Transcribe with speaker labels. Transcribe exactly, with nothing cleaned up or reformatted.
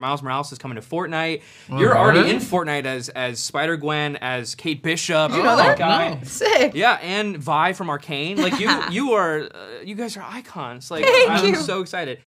Speaker 1: Miles Morales is coming to Fortnite. You're
Speaker 2: Alright.
Speaker 1: already in Fortnite as as Spider-Gwen, as Kate Bishop.
Speaker 3: You know that
Speaker 1: guy.
Speaker 2: no.
Speaker 3: Sick.
Speaker 1: Yeah, and Vi from Arcane. Like you, you are, uh, you guys are icons. Like
Speaker 3: Thank
Speaker 1: I'm
Speaker 3: you.
Speaker 1: so excited.